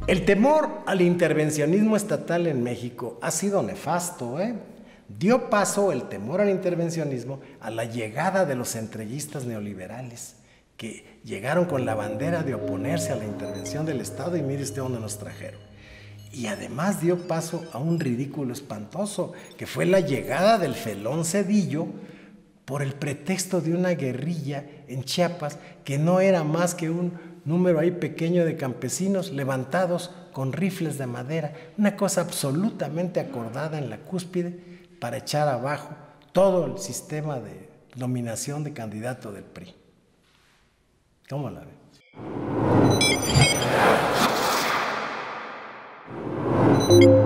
El temor al intervencionismo estatal en México ha sido nefasto, Dio paso el temor al intervencionismo a la llegada de los entreguistas neoliberales, que llegaron con la bandera de oponerse a la intervención del Estado y mire usted dónde nos trajeron. Y además dio paso a un ridículo espantoso, que fue la llegada del Felón Zedillo por el pretexto de una guerrilla en Chiapas que no era más que un número ahí pequeño de campesinos levantados con rifles de madera, una cosa absolutamente acordada en la cúspide para echar abajo todo el sistema de nominación de candidato del PRI. ¿Cómo la ve?